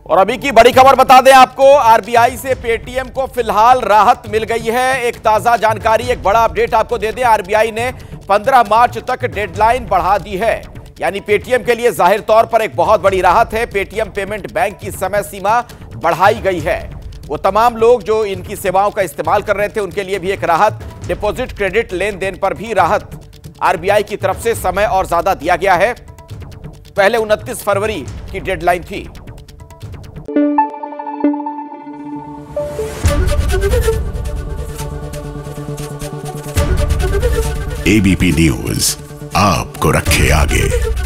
और अभी की बड़ी खबर बता दें आपको, आरबीआई से पेटीएम को फिलहाल राहत मिल गई है। एक ताजा जानकारी, एक बड़ा अपडेट आपको दे दें, आरबीआई ने 15 मार्च तक डेडलाइन बढ़ा दी है। यानी पेटीएम के लिए जाहिर तौर पर एक बहुत बड़ी राहत है। पेटीएम पेमेंट बैंक की समय सीमा बढ़ाई गई है। वो तमाम लोग जो इनकी सेवाओं का इस्तेमाल कर रहे थे उनके लिए भी एक राहत, डिपॉजिट क्रेडिट लेन देन पर भी राहत आरबीआई की तरफ से समय और ज्यादा दिया गया है। पहले 29 फरवरी की डेडलाइन थी। एबीपी न्यूज आपको रखे आगे।